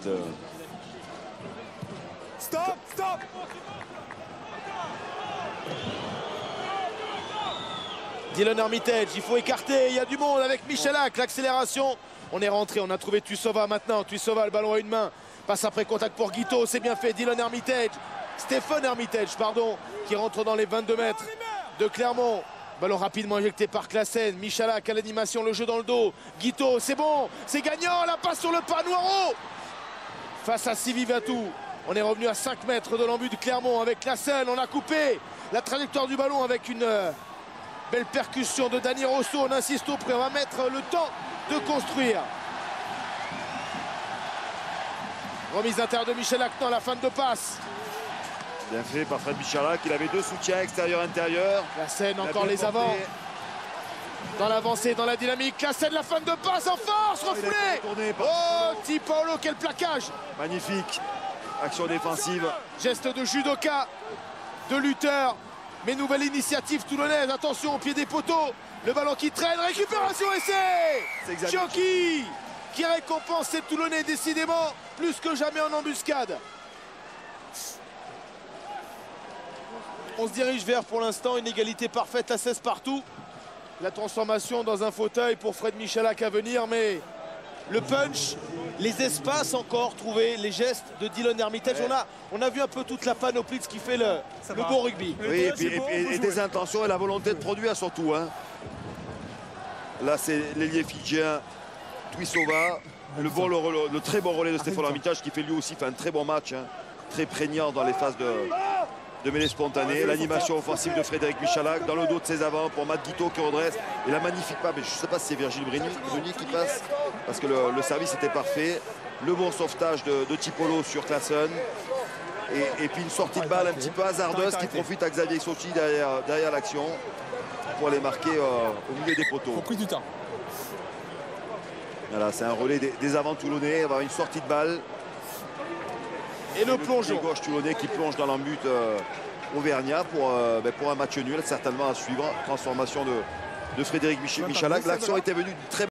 suite. Stop, stop. Dylan Armitage, il faut écarter, il y a du monde avec Michalak, l'accélération. On est rentré, on a trouvé Tuisova maintenant. Tuisova, le ballon à une main. Passe après contact pour Guito, c'est bien fait. Dylan Armitage, Stephen Armitage, pardon, qui rentre dans les 22 mètres de Clermont. Ballon rapidement éjecté par Classen. Michalak à l'animation, le jeu dans le dos. Guito, c'est bon, c'est gagnant. La passe sur le pas, Noiro face à Sivivatou. On est revenu à 5 mètres de l'embut de Clermont avec Classen. On a coupé la trajectoire du ballon avec une belle percussion de Dani Rosso. On insiste au près, on va mettre le temps de construire. Remise d'intérieur de Michalak dans la fin de passe. Bien fait par Fred Michalak, il avait 2 soutiens extérieur-intérieur. Classen encore les avants. Dans l'avancée, dans la dynamique. Classen, la fin de passe en force, refoulé. Oh, Ti Paolo, quel plaquage. Magnifique action défensive. Geste de judoka, de lutteur. Mais nouvelle initiative toulonnaise. Attention au pied des poteaux. Le ballon qui traîne, récupération, essai. Chioki qui récompense ces Toulonnais décidément plus que jamais en embuscade. On se dirige vers pour l'instant une égalité parfaite à 16 partout. La transformation dans un fauteuil pour Fred Michalak à venir, mais le punch, les espaces encore trouvés, les gestes de Dylan Armitage. Ouais. On a vu un peu toute la panoplie de ce qui fait le bon rugby. Oui, et des intentions et la volonté de produire surtout. Hein. Là, c'est l'ailier fidjien Tuisova. Le très bon relais de Stéphane Armitage qui fait lui aussi un très bon match. Hein. Très prégnant dans les phases de mêlée spontanée. L'animation offensive de Frédéric Michalak dans le dos de ses avants pour Matt Guito qui redresse. Et la magnifique passe, mais je ne sais pas si c'est Virgile Bruni qui passe parce que le service était parfait. Le bon sauvetage de Tipolo sur Classen. Et puis une sortie de balle un petit peu hasardeuse qui profite à Xavier Sochi derrière l'action pour les marquer au milieu des poteaux. Faut pris du temps. Voilà, c'est un relais des avants toulonnais. Il va y avoir une sortie de balle. Et le plongeon. Gauche toulonnais qui plonge dans l'embut auvergnat pour un match nul, certainement à suivre. Transformation de Frédéric Michalak. L'action était venue très